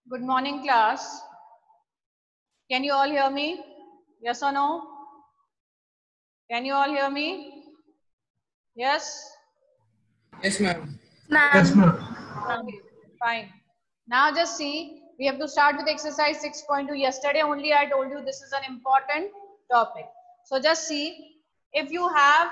Good morning, class. Can you all hear me? Yes or no? Can you all hear me? Yes? Yes, ma'am. Yes, ma'am. Okay, fine. Now just see, we have to start with exercise 6.2. Yesterday only I told you this is an important topic. So just see, if you have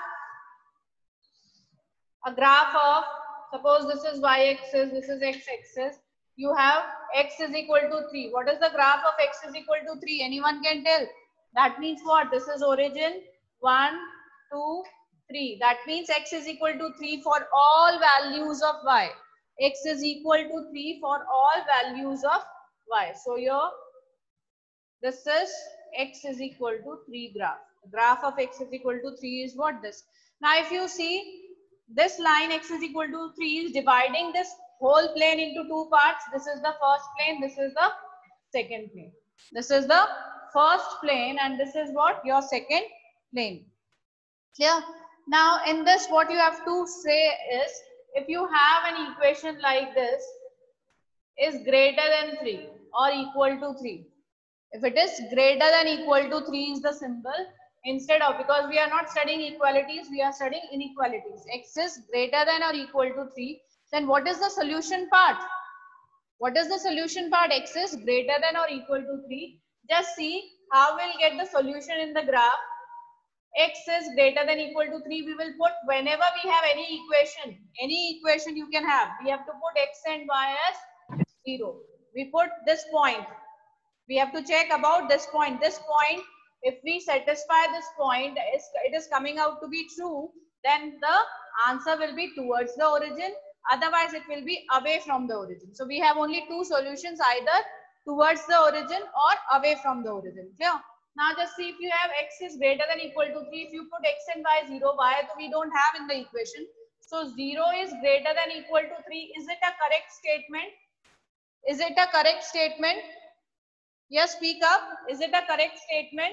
a graph of, suppose this is y-axis, this is x-axis, you have x is equal to 3. What is the graph of x is equal to 3? Anyone can tell? That means what? This is origin 1, 2, 3. That means x is equal to 3 for all values of y. X is equal to 3 for all values of y. So here, this is x is equal to 3 graph. The graph of x is equal to 3 is what this. Now if you see, this line x is equal to 3 is dividing this whole plane into two parts. This is the first plane, this is the second plane. This is the first plane and this is what? Your second plane. Clear? Now in this what you have to say is, if you have an equation like this is greater than 3 or equal to 3. If it is greater than equal to 3 is the symbol, instead of, because we are not studying equalities, we are studying inequalities. X is greater than or equal to 3. Then what is the solution part? What is the solution part? X is greater than or equal to 3. Just see how we'll get the solution in the graph. X is greater than equal to 3. We will put, whenever we have any equation you can have, we have to put x and y as 0. We put this point. We have to check about this point. This point, if we satisfy this point, it is coming out to be true, then the answer will be towards the origin. Otherwise, it will be away from the origin. So we have only two solutions, either towards the origin or away from the origin. Clear? Now just see, if you have x is greater than equal to 3, if you put x and y 0, y we don't have in the equation. So 0 is greater than equal to 3. Is it a correct statement? Is it a correct statement? Yes, speak up. Is it a correct statement?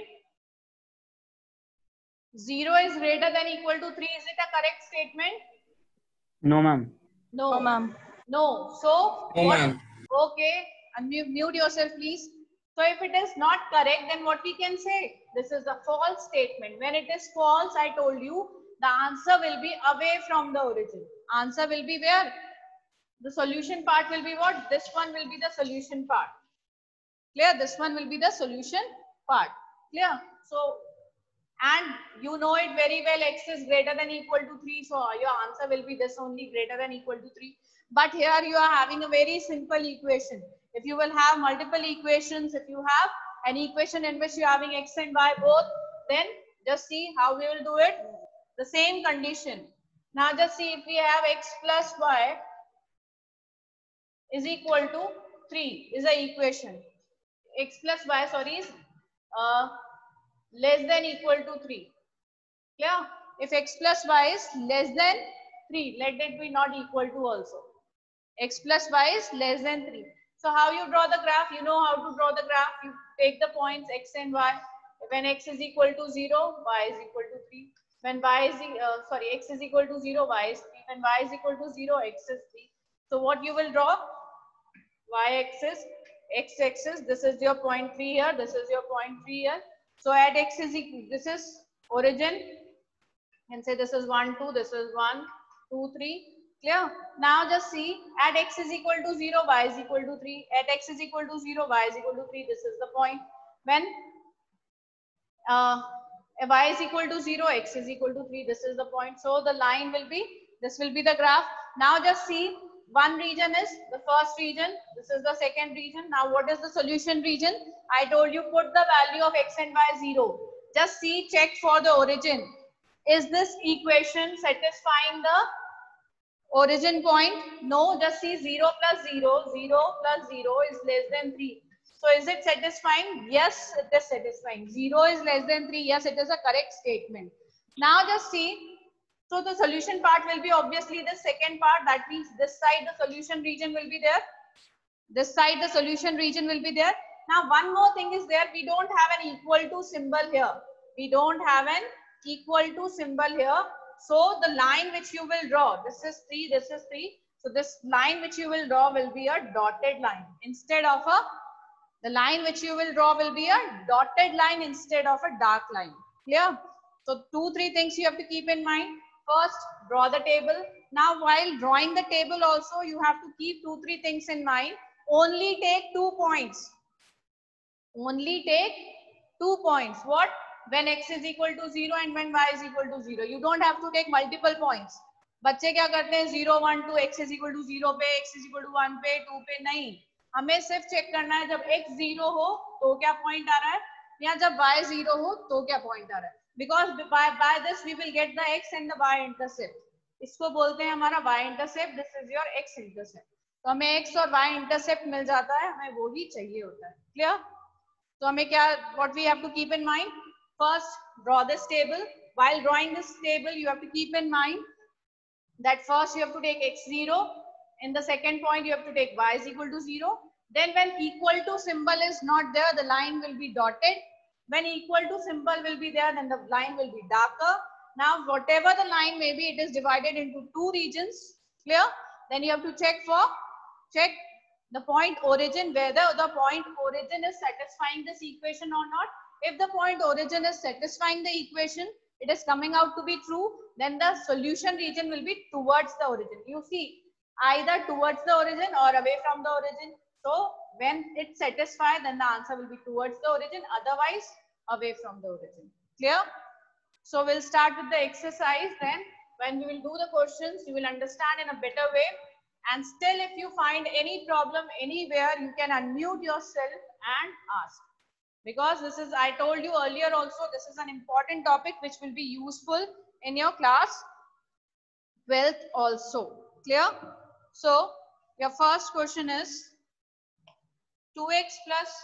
0 is greater than equal to 3. Is it a correct statement? No, ma'am. No, ma'am. No. So, No, what? ma'am. Okay. Unmute yourself, please. So, if it is not correct, then what we can say? This is a false statement. When it is false, I told you, the answer will be away from the origin. Answer will be where? The solution part will be what? This one will be the solution part. Clear? This one will be the solution part. Clear? So, and you know it very well, x is greater than equal to 3. So, your answer will be this only, greater than equal to 3. But here you are having a very simple equation. If you will have multiple equations, if you have an equation in which you are having x and y both, then just see how we will do it. The same condition. Now just see, if we have x plus y is equal to 3 is the equation. X plus y, sorry, is less than equal to 3. Clear? If x plus y is less than 3, let it be not equal to also. X plus y is less than 3. So how you draw the graph? You know how to draw the graph. You take the points x and y. When x is equal to 0, y is equal to 3. When y is x is equal to 0, y is 3. When y is equal to 0, x is 3. So what you will draw? Y-axis, x-axis. This is your point 3 here. This is your point 3 here. So at x is equal, this is origin. And say this is 1, 2. This is 1, 2, 3. Clear? Now just see, at x is equal to 0, y is equal to 3. At x is equal to 0, y is equal to 3. This is the point. When y is equal to 0, x is equal to 3. This is the point. So the line will be, this will be the graph. Now just see, one region is the first region. This is the second region. Now what is the solution region? I told you, put the value of x and y 0. Just see, check for the origin. Is this equation satisfying the origin point? No, just see 0 plus 0. 0 plus 0 is less than 3. So is it satisfying? Yes, it is satisfying. 0 is less than 3. Yes, it is a correct statement. Now just see. So the solution part will be obviously the second part. That means this side the solution region will be there. This side the solution region will be there. Now one more thing is there. We don't have an equal to symbol here. We don't have an equal to symbol here. So the line which you will draw, this is 3, this is 3. So this line which you will draw will be a dotted line instead of the line which you will draw will be a dotted line instead of a dark line. Clear? So 2-3 things you have to keep in mind. First, draw the table. Now while drawing the table also, you have to keep 2-3 things in mind. Only take 2 points. Only take 2 points. What? When x is equal to 0 and when y is equal to 0. You don't have to take multiple points. बच्चे क्या करते हैं 0 1 2 x is equal to 0 पे x is equal to 1 पे 2 पे नहीं. हमें सिर्फ चेक करना है जब x 0 हो तो क्या पॉइंट आ रहा है या जब y 0 हो तो क्या पॉइंट आ रहा है. Because by this we will get the x and the y intercept. इसको बोलते हैं हमारा y intercept. This is your x intercept. तो हमें x और y intercept मिल जाता है, हमें वो ही चाहिए होता है. Clear? तो हमें क्या what we have to keep in mind? First, draw this table. While drawing this table, you have to keep in mind that first you have to take x0. In the second point, you have to take y is equal to 0. Then when equal to symbol is not there, the line will be dotted. When equal to symbol will be there, then the line will be darker. Now, whatever the line may be, it is divided into 2 regions. Clear? Then you have to check the point origin, whether the point origin is satisfying this equation or not. If the point origin is satisfying the equation, it is coming out to be true, then the solution region will be towards the origin. You see, either towards the origin or away from the origin. So when it satisfies, then the answer will be towards the origin, otherwise away from the origin. Clear? So we'll start with the exercise. Then when we will do the questions, you will understand in a better way. And still, if you find any problem anywhere, you can unmute yourself and ask. Because this is, I told you earlier also, this is an important topic which will be useful in your class 12th also. Clear? So, your first question is 2x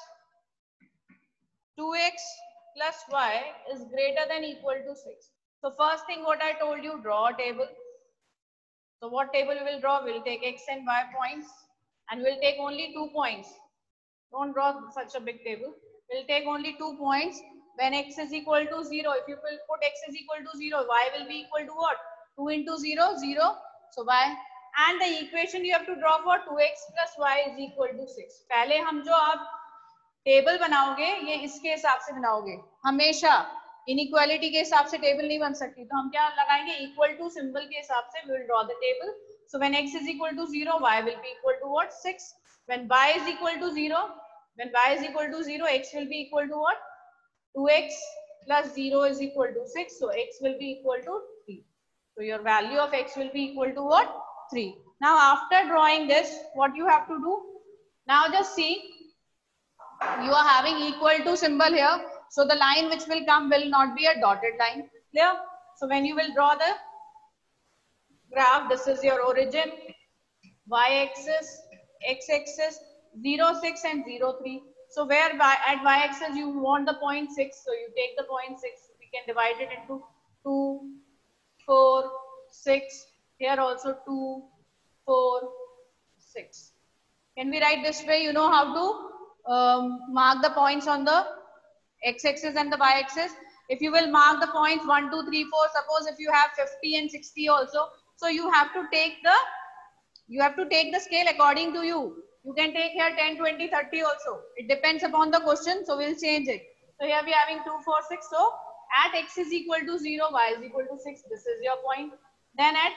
plus y is greater than equal to 6. So, first thing what I told you, draw a table. So, what table we will draw? We will take x and y points and we will take only 2 points. Don't draw such a big table. We'll take only 2 points. When x is equal to 0, if you will put x is equal to 0, y will be equal to what? 2 into 0, 0. So y. And the equation you have to draw for 2x plus y is equal to 6. पहले हम जो आप table बनाओगे ये इसके हिसाब से बनाओगे. हमेशा इनइक्वालिटी के हिसाब से टेबल नहीं बन सकती. तो हम क्या लगाएंगे? इक्वल टू सिंबल के हिसाब से we will draw the table. So when x is equal to 0, y will be equal to what? 6. When y is equal to 0, x will be equal to what? 2x plus 0 is equal to 6. So x will be equal to 3. So your value of x will be equal to what? 3. Now after drawing this, what you have to do? Now just see, you are having equal to symbol here. So the line which will come will not be a dotted line. Clear? So when you will draw the graph, this is your origin, y-axis, x-axis, 0, 6 and 0, 3. So where at y-axis you want the point 6. So you take the point 6. We can divide it into 2, 4, 6. Here also 2, 4, 6. Can we write this way? You know how to mark the points on the x-axis and the y-axis. If you will mark the points 1, 2, 3, 4. Suppose if you have 50 and 60 also. So you have to take the scale according to you. You can take here 10, 20, 30 also. It depends upon the question. So we'll change it. So here we are having 2, 4, 6. So at x is equal to 0, y is equal to 6. This is your point. Then at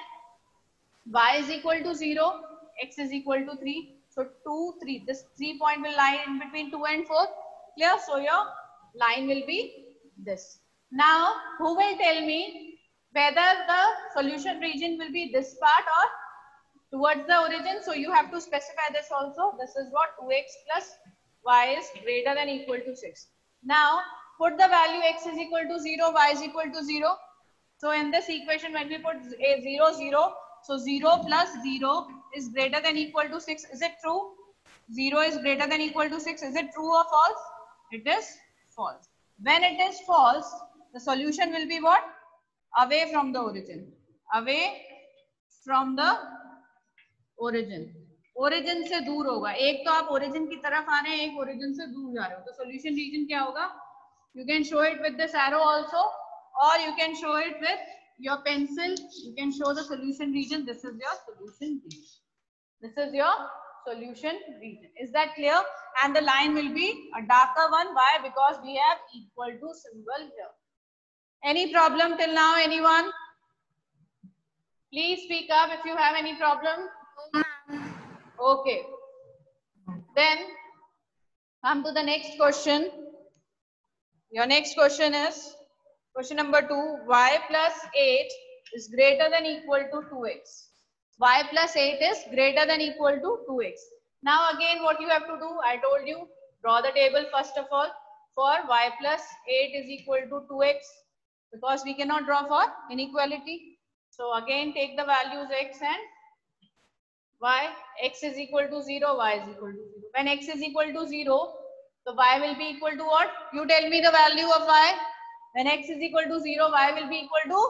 y is equal to 0, x is equal to 3. So 2, 3. This 3 point will lie in between 2 and 4. Clear? So your line will be this. Now, who will tell me whether the solution region will be this part or towards the origin? So you have to specify this also. This is what? 2x plus y is greater than equal to 6. Now, put the value x is equal to 0, y is equal to 0. So in this equation, when we put a 0, 0, so 0 plus 0 is greater than equal to 6. Is it true? 0 is greater than equal to 6. Is it true or false? It is false. When it is false, the solution will be what? Away from the origin. Away from the origin. Origin से दूर होगा. एक तो आप origin की तरफ आ रहे हैं, एक origin से दूर जा रहे हो. तो solution region क्या होगा? You can show it with this arrow also, or you can show it with your pencil. You can show the solution region. This is your solution region. This is your solution region. Is that clear? And the line will be a darker one. Why? Because we have equal to symbol here. Any problem till now, anyone? Please speak up if you have any problem. Okay. Then come to the next question. Your next question is question number 2. Y plus 8 is greater than equal to 2x. Y plus 8 is greater than equal to 2x. Now again what you have to do, I told you, draw the table first of all for y plus 8 is equal to 2x, because we cannot draw for inequality. So again take the values x and y. X is equal to 0, y is equal to 0. When x is equal to 0, so y will be equal to what? You tell me the value of y. When x is equal to 0, y will be equal to?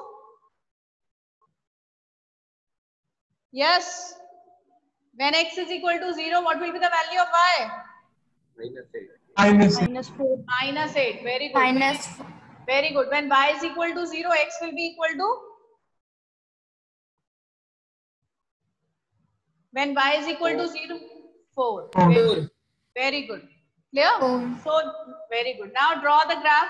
Yes. When x is equal to 0, what will be the value of y? Minus 4. Minus 8. Very good. Very good. When y is equal to 0, x will be equal to? When y is equal to 0, 4. Very good. Clear? So, very good. Now draw the graph.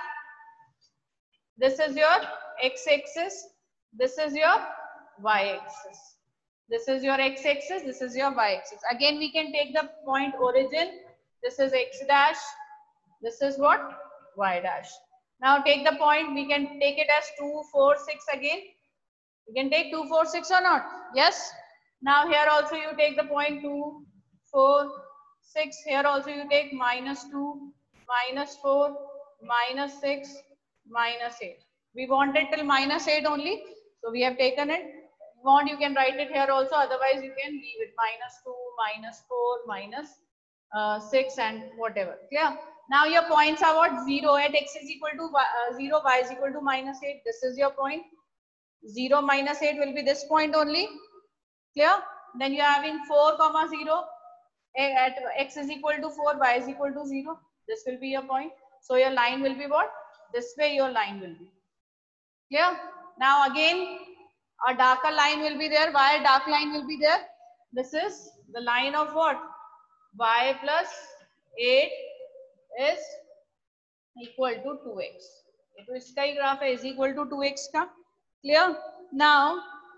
This is your x-axis. This is your y-axis. This is your x-axis. This is your y-axis. Again, we can take the point origin. This is x dash. This is what? Y dash. Now take the point. We can take it as 2, 4, 6 again. We can take 2, 4, 6 or not? Yes. Now here also you take the point 2, 4, 6. Here also you take minus 2, minus 4, minus 6, minus 8. We want it till minus 8 only. So we have taken it. If you want, you can write it here also. Otherwise, you can leave it minus 2, minus 4, minus 6 and whatever. Clear? Now your points are what? 0 at x is equal to 0, y is equal to minus 8. This is your point. 0 minus 8 will be this point only. Clear? Then you are having 4, 0. At x is equal to 4, y is equal to 0. This will be your point. So your line will be what? This way your line will be. Clear? Now again, a darker line will be there. Why a dark line will be there? This is the line of what? Y plus 8 is equal to 2x. तो इसका ही graph है is equal to 2x का. Clear? Now,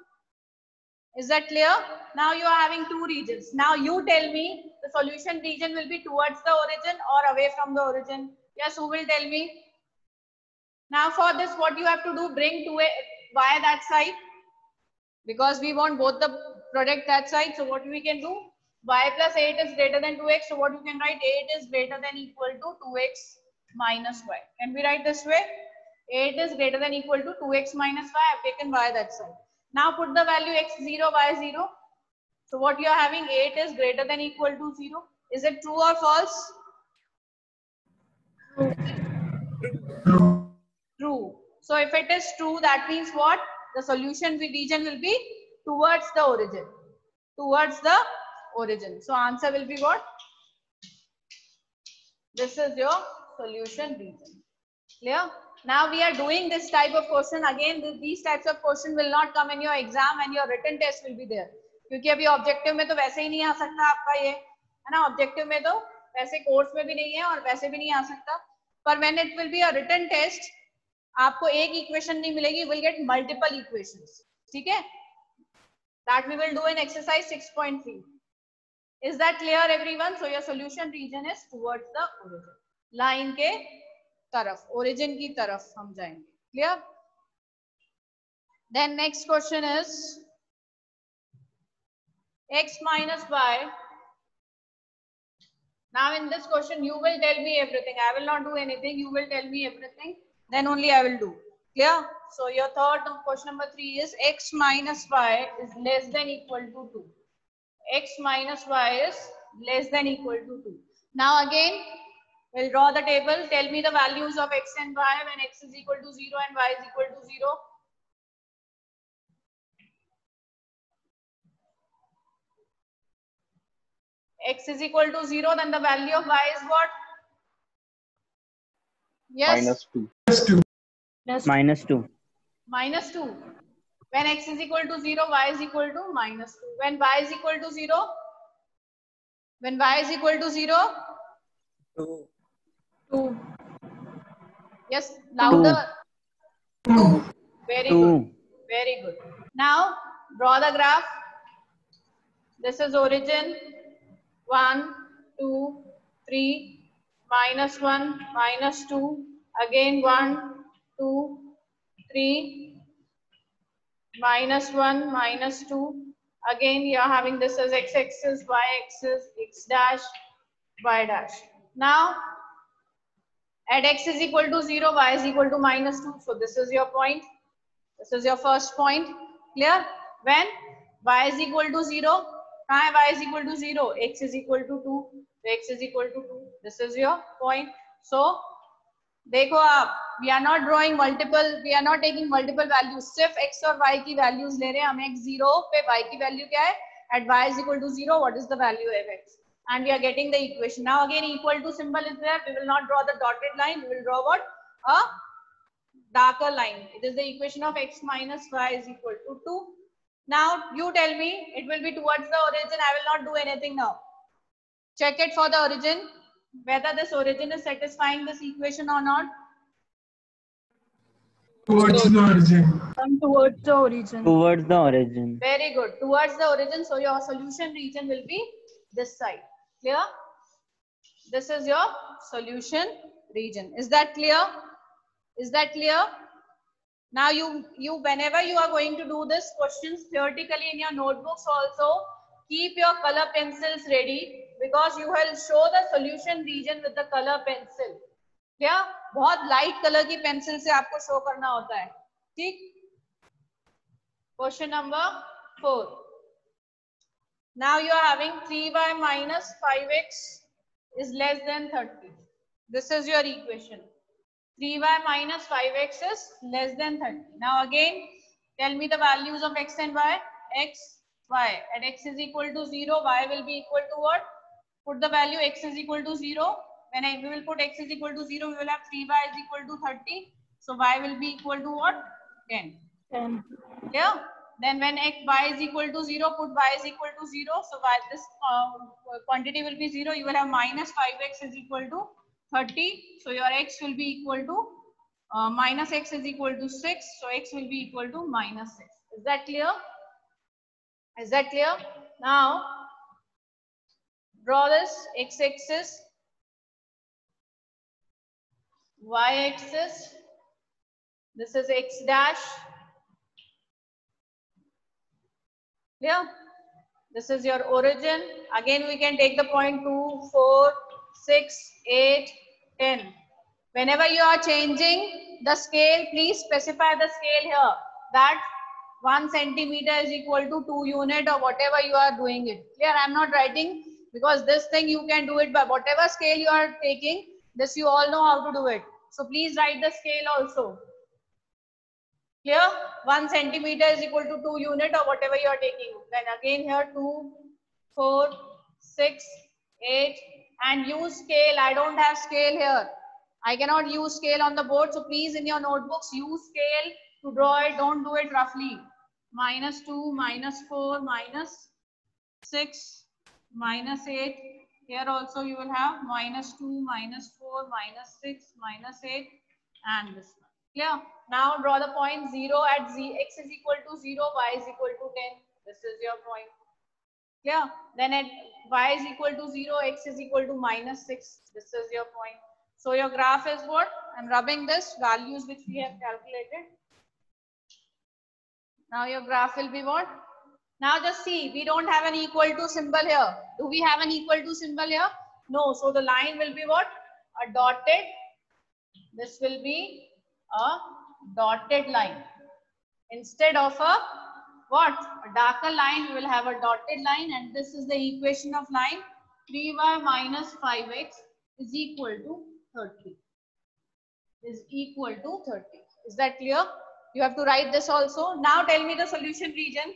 is that clear? Now you are having two regions. Now you tell me the solution region will be towards the origin or away from the origin. Yes, who will tell me? Now for this, what you have to do, bring to a y that side, because we want both the product that side. So what we can do, y plus 8 is greater than 2x. So what you can write, 8 is greater than equal to 2x minus y. Can we write this way? 8 is greater than equal to 2x minus y. I have taken y that side. Now put the value x0, y0. So what you are having, 8 is greater than equal to 0. Is it true or false? True. So if it is true, that means what? The solution region will be towards the origin. Towards the origin. So answer will be what? This is your solution region. Clear? Now we are doing this type of question. Again, these types of question will not come in your exam and your written test will be there. क्योंकि अभी objective में तो वैसे ही नहीं आ सकता आपका ये, है ना? ऑब्जेक्टिव में तो वैसे कोर्स में भी नहीं है और वैसे भी नहीं आ सकता. पर when it will be a written test, आपको एक इक्वेशन नहीं मिलेगी, you will get multiple equations. ठीक है? That we will do in exercise 6.3. Is that clear, everyone? So your solution region is towards the origin. Line के तरफ, origin की तरफ हम जाएंगे. Clear? Then next question is x minus y. Now in this question, you will tell me everything. I will not do anything. You will tell me everything. Then only I will do. Clear? So your third question number 3 is x minus y is less than equal to 2. X minus y is less than equal to 2. Now again, we'll draw the table. Tell me the values of x and y when x is equal to 0 and y is equal to 0. X is equal to 0, then the value of y is what? Yes. Minus 2. Minus 2. Minus 2. When x is equal to 0, y is equal to minus 2. When y is equal to 0, When y is equal to 0? 2. 2. Yes, louder. 2. Very 2. good. Very good. Now, draw the graph. This is origin. 1, 2, 3, minus 1, minus 2. Again 1, 2, 3, minus 1, minus 2. Again, you are having this as x-axis, y-axis, x dash, y dash. Now, at x is equal to 0, y is equal to minus 2. So, this is your point. This is your first point. Clear? When y is equal to 0, y is equal to 0, x is equal to 2. So, x is equal to 2. This is your point. So, देखो आप, we are not drawing multiple, we are not taking multiple values. सिर्फ x और y की values ले रहे हैं. हम x0 पे y की value क्या है? At y is equal to 0, what is the value of x? And we are getting the equation. Now again, equal to symbol is there. We will not draw the dotted line. We will draw what? A darker line. It is the equation of x minus y is equal to 2. Now you tell me, it will be towards the origin. I will not do anything now. Check it for the origin, whether this origin is satisfying this equation or not. Towards the origin. Come towards the origin. Towards the origin. Very good. Towards the origin. So your solution region will be this side. Clear? This is your solution region. Is that clear? Is that clear? Now you whenever you are going to do this questions theoretically in your notebooks also, keep your color pencils ready because you will show the solution region with the color pencil. क्या बहुत light colour की pencil से आपको show करना होता है. ठीक? Question number 4. Now you are having 3y minus 5x is less than 30. This is your equation. 3y minus 5x is less than 30. Now again, tell me the values of x and y. X, y. At x is equal to 0, y will be equal to what? Put the value x is equal to 0. When we will put x is equal to 0, we will have 3y is equal to 30. So y will be equal to what? 10. 10. Yeah. Then when y is equal to 0, put y is equal to 0. So y, this quantity will be 0. You will have minus 5x is equal to 30. So your x will be equal to minus x is equal to 6. So x will be equal to minus 6. Is that clear? Is that clear? Now draw this x-axis, y-axis. This is x dash. Clear? This is your origin. Again, we can take the point 2, 4, 6, 8, 10. Whenever you are changing the scale, please specify the scale here. That 1 centimeter is equal to 2 unit or whatever you are doing it. Clear? I am not writing because this thing you can do it by whatever scale you are taking. This you all know how to do it. So please write the scale also. Clear? 1 centimeter is equal to 2 unit or whatever you are taking. Then again here 2, 4, 6, 8 and use scale. I don't have scale here. I cannot use scale on the board. So please in your notebooks use scale to draw it. Don't do it roughly. Minus 2, minus 4, minus 6, minus 8. Here also you will have minus 2, minus 4, minus 6, minus 8 and this one. Clear? Now draw the point 0 at x is equal to 0, y is equal to 10. This is your point. Clear? Then at y is equal to 0, x is equal to minus 6. This is your point. So your graph is what? I'm rubbing this values which we have calculated. Now your graph will be what? Now just see, we don't have an equal to symbol here. Do we have an equal to symbol here? No. So the line will be what? A dotted. This will be a dotted line. Instead of a what? A darker line, we will have a dotted line and this is the equation of line 3y minus 5x is equal to 30. Is equal to 30. Is that clear? You have to write this also. Now tell me the solution region.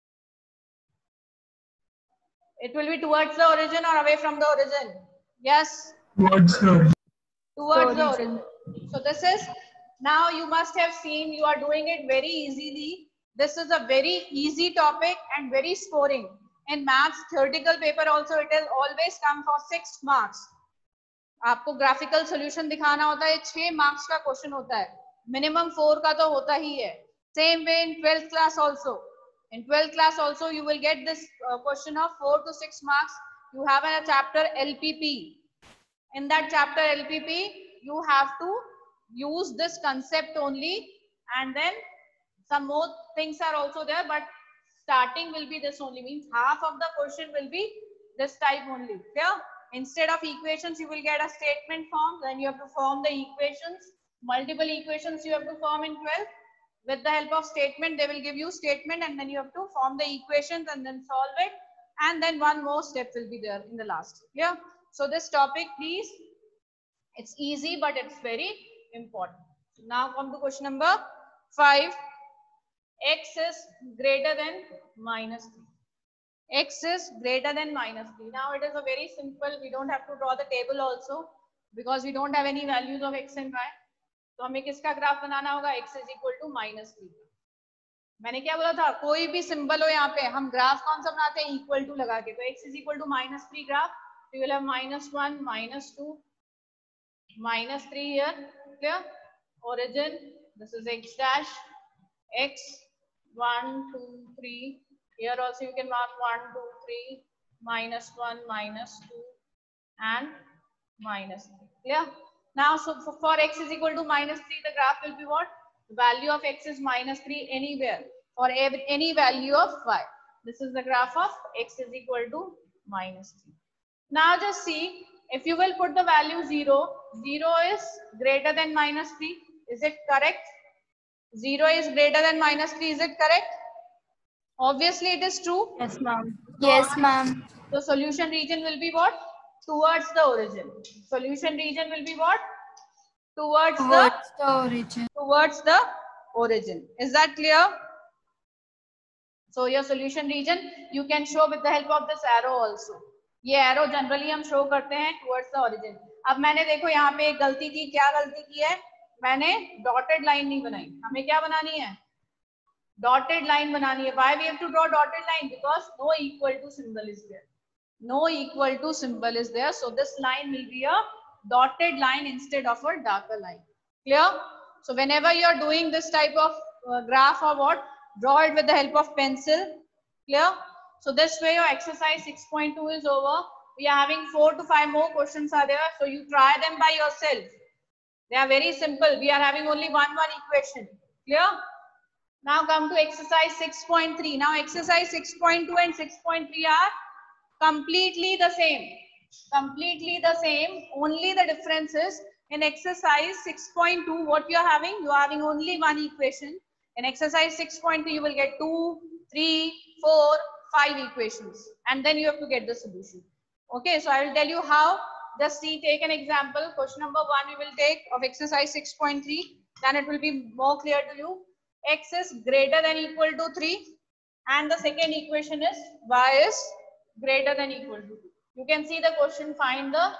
It will be towards the origin or away from the origin? Yes? Towards the origin. Towards the origin. So this is, now you must have seen you are doing it very easily. This is a very easy topic and very scoring. In maths theoretical paper also it has always come for 6 marks. आपको graphical solution दिखाना होता है, 6 marks का question होता है, minimum 4 का तो होता ही है. Same way in 12th class also. In 12th class also you will get this question of 4 to 6 marks. You have a chapter LPP. In that chapter LPP you have to use this concept only, and then some more things are also there, but starting will be this only, means half of the question will be this type only. Clear? Instead of equations you will get a statement form, then you have to form the equations. Multiple equations you have to form in 12th. With the help of statement they will give you statement, and then you have to form the equations and then solve it, and then one more step will be there in the last. Yeah. So this topic, please, it's easy but it's very important. Now come to question number 5. X is greater than minus 3. X is greater than minus 3. Now it is a very simple, we don't have to draw the table also because we don't have any values of x and y. तो हमें किसका graph बनाना होगा? x is equal to minus 3. मैंने क्या बोला था, कोई भी सिंबल हो यहाँ पे हम ग्राफ कौन सा बनाते हैं? इक्वल टू लगा के. तो x is equal to minus 3 graph, we will have minus 1, minus 2, minus 3 here. Clear? Origin, this is x dash, x 1, 2, 3. Here also you can mark 1, 2, 3, minus 1, minus 2, and minus 3. Clear? Now, so for x is equal to minus 3, the graph will be what? The value of x is minus 3 anywhere for any value of y. This is the graph of x is equal to minus 3. Now just see, if you will put the value 0, 0 is greater than minus 3. Is it correct? 0 is greater than minus 3. Is it correct? Obviously it is true. Yes, ma'am. Yes, ma'am. The solution region will be what? Towards the origin. Solution region will be what? Towards the origin. Towards the origin. Is that clear? So your solution region you can show with the help of this arrow also. ये arrow generally हम show करते हैं towards the origin. अब मैंने देखो यहाँ पे एक गलती की. क्या गलती की है? मैंने dotted line नहीं बनाई. हमें क्या बनानी है? Dotted line बनानी है. Why we have to draw dotted line? Because no equal to symbol is there. No equal to symbol is there. So this line will be a dotted line instead of a darker line. Clear? So whenever you are doing this type of graph or what, draw it with the help of pencil. Clear? So this way your exercise 6.2 is over. We are having 4 to 5 more questions are there. So you try them by yourself. They are very simple. We are having only one equation. Clear? Now come to exercise 6.3. Now exercise 6.2 and 6.3 are completely the same. Completely the same. Only the difference is in exercise 6.2 what you are having? You are having only one equation. In exercise 6.3 you will get 2, 3, 4, 5 equations, and then you have to get the solution. Okay, so I will tell you how. Just see, take an example. Question number 1 we will take of exercise 6.3. Then it will be more clear to you. X is greater than equal to 3, and the second equation is y is greater than equal to 2. You can see the question, find the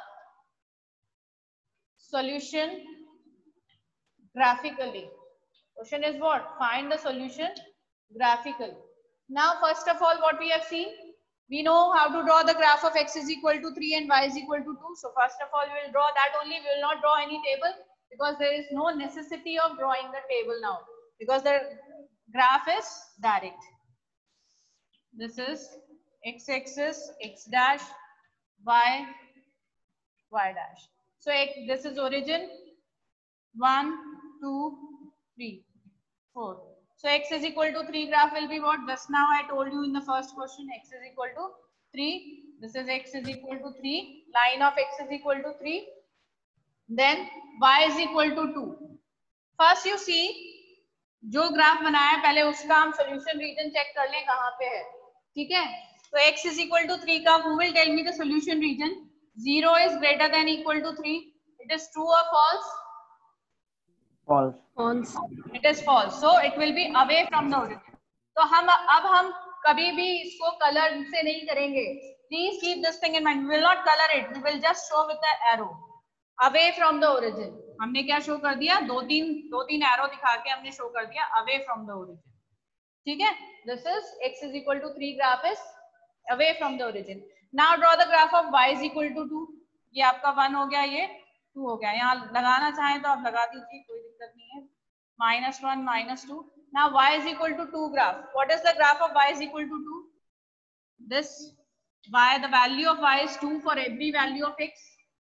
solution graphically. Question is what? Find the solution graphically. Now first of all what we have seen, we know how to draw the graph of x is equal to 3 and y is equal to 2. So first of all we will draw that only. We will not draw any table because there is no necessity of drawing the table now, because the graph is direct. This is x-axis, x dash, y, y dash. So this is origin 1, 2, 3, 4. So x is equal to 3 graph will be what? Just now I told you in the first question, x is equal to 3. This is x is equal to 3. Line of x is equal to 3. Then y is equal to 2. First you see, जो graph बनाया है पहले उसका हम solution region check कर लें कहाँ पे है. ठीक है, तो x is equal to 3 का who will tell me the solution region? 0 is greater than equal to 3. It is true or false? False. False. It is false. So it will be away from the origin. तो हम कभी भी इसको colour से नहीं करेंगे. Please keep this thing in mind. We will not color it. We will just show with the arrow. Away from the origin. हमने क्या शो कर दिया? दो तीन एरो दिखा के हमने शो कर दिया away from the origin. ठीक है? This is x is equal to 3 graph is away from the origin. Now draw the graph of y is equal to 2. ये आपका 1 हो गया, ये 2 हो गया. यहाँ लगाना चाहें तो आप लगा दीजिए, कोई दिक्कत नहीं है. -1 -2. Now y is equal to 2 graph. What is the graph of y is equal to 2? This y, the value of y is 2 for every value of x.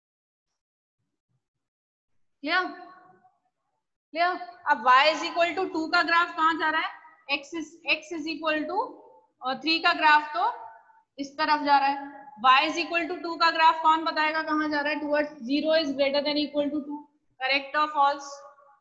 Clear? Clear? अब y is equal to 2 का graph कहाँ जा रहा है? x is equal to 3 का graph तो इस तरफ जा रहा है. y is equal to 2 का ग्राफ कौन बताएगा कहाँ जा रहा है? Towards 0 is greater than equal to 2. Correct or false?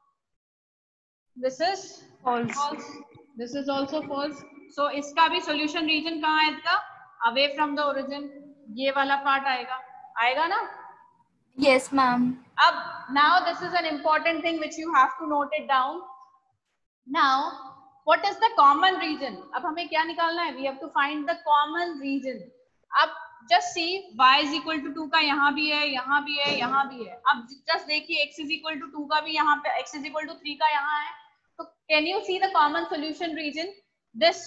This is false. This is also false. So इसका भी solution region कहाँ है इसका? Away from the origin. ये वाला पार्ट आएगा ना? Yes, ma'am. अब now this is an important thing which you have to note it down. Now what is the common region? अब हमें क्या निकालना है? We have to find the common region. अब just see y is equal to 2 का यहाँ भी है, यहाँ भी है, यहाँ भी है. अब just देखिए x is equal to 2 का भी यहाँ पे, x is equal to 3 का यहाँ है. So can you see the common solution region? This,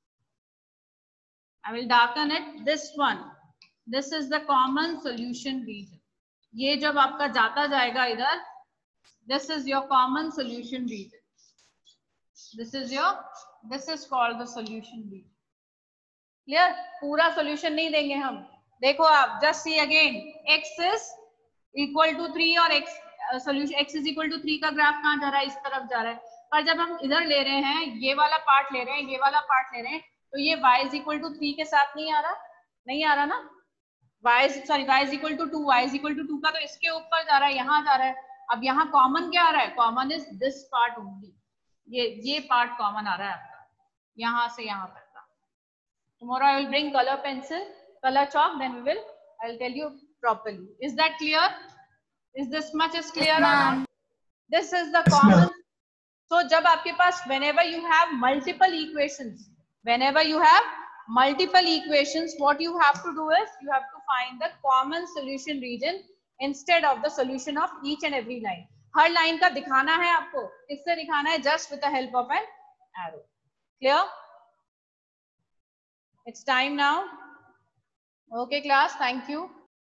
I will darken it. This one. This is the common solution region. ये जब आपका जाता जाएगा इधर, this is your common solution region. This is called the solution region. Clear? पूरा solution नहीं देंगे हम. देखो आप, just see again. X is equal to 3 और x is equal to 3 का ग्राफ कहाँ जा रहा है? इस तरफ जा रहा है. पर जब हम इधर ले रहे हैं, ये वाला पार्ट ले रहे हैं, ये वाला पार्ट ले रहे हैं, तो ये y is equal to 3 के साथ नहीं आ रहा ना? y is equal to 2. Y is equal to 2 का तो इसके ऊपर जा रहा है, यहाँ जा रहा है. अब यहाँ कॉमन क्या आ रहा है? Common is this part only. ये पार्ट कॉमन आ रहा है आपका, यहाँ से यहाँ तक का. Tomorrow I will bring color pencil, color chalk, then I will tell you properly. Is that clear? Is this much is clear or not? This is the common. So जब आपके पास whenever you have multiple equations, what you have to do is you have to find the common solution region instead of the solution of each and every line. Her line का दिखाना है आपको. किससे दिखाना है? Just with the help of an arrow. Clear? It's time now. Okay class, thank you.